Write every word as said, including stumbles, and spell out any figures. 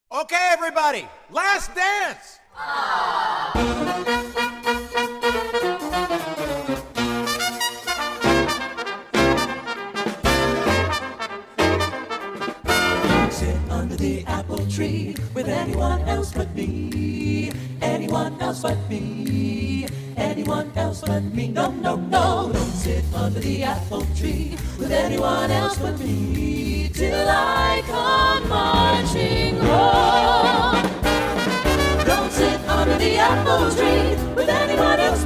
Okay, everybody, last dance. Sit under the apple tree with anyone else but me. Anyone else but me. Anyone else but me. No, no, no. Don't sit under the apple tree with anyone else but me till I come marching home. Don't sit under the apple tree with anyone else